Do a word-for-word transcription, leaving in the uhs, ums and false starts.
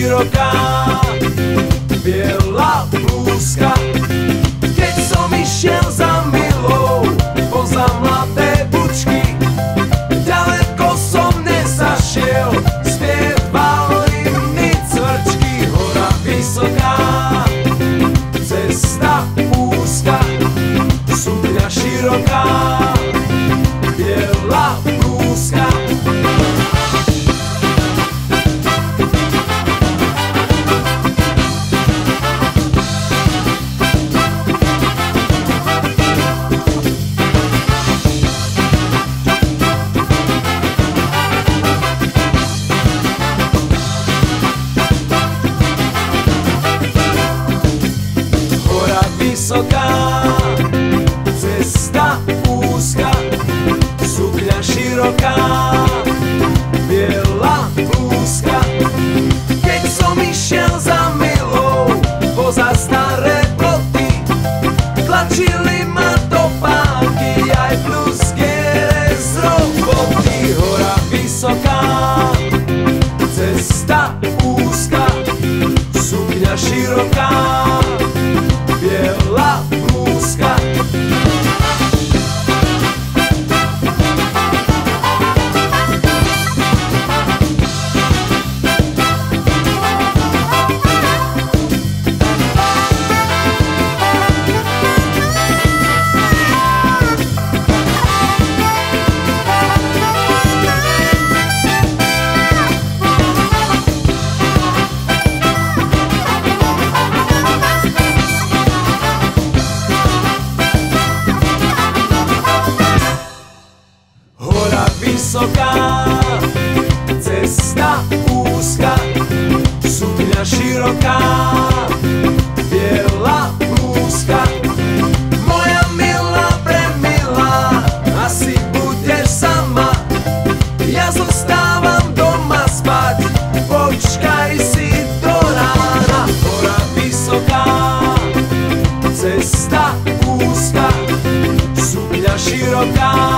široká, biela blúzka. Keď som išiel za milou poza mladé bučky, ďaleko som nezašiel, spievali mi cvrčky. Hora vysoká, cesta úzka, sukňa široká, biela blúzka. Vysoká, cesta úzka, sukňa široká, biela blúzka. Keď som išiel za milou poza staré ploty, tlačili ma topánky aj blúzgiere z roboty. Hora vysoká, cesta úzka, sukňa široká, biela blúzka. Vysoká, cesta úzka, sukňa široká, biela blúzka. Moja milá, premilá, asi budeš sama, ja zostávam doma spať, počkaj si do rána. Hora vysoká, cesta úzka, sukňa široká,